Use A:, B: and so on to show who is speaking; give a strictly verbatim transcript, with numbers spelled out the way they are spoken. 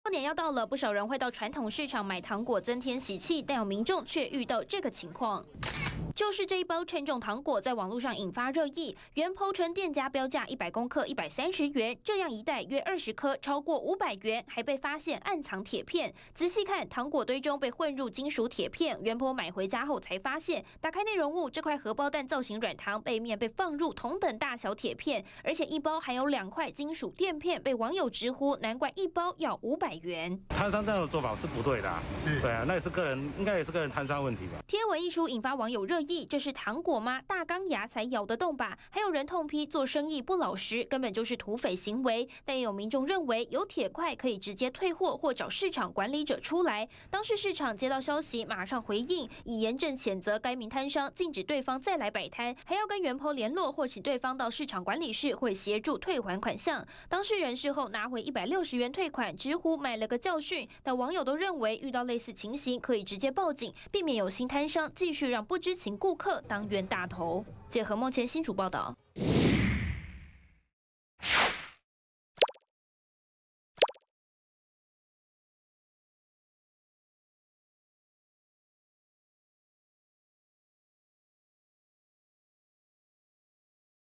A: 过年要到了，不少人会到传统市场买糖果增添喜气，但有民众却遇到这个情况。 就是这一包称重糖果在网络上引发热议，原 po 称店家标价一百公克一百三十元，这样一袋约二十颗，超过五百元，还被发现暗藏铁片。仔细看，糖果堆中被混入金属铁片。原 po 买回家后才发现，打开内容物，这块荷包蛋造型软糖背面被放入同等大小铁片，而且一包还有两块金属垫片，被网友直呼难怪一包要五百元。
B: 摊商这样的做法是不对的、啊，对啊，那也是个人，应该也是个人摊商问题吧。
A: 贴文一出，引发网友热议。 这是糖果吗？大钢牙才咬得动吧？还有人痛批做生意不老实，根本就是土匪行为。但也有民众认为有铁块可以直接退货或找市场管理者出来。当时市场接到消息，马上回应，以严正谴责该名摊商，禁止对方再来摆摊，还要跟原 po 联络，或请对方到市场管理室会协助退还款项。当事人事后拿回一百六十元退款，直呼买了个教训。但网友都认为遇到类似情形可以直接报警，避免有新摊商继续让不知情顾客当冤大头。记者何梦前新竹报道。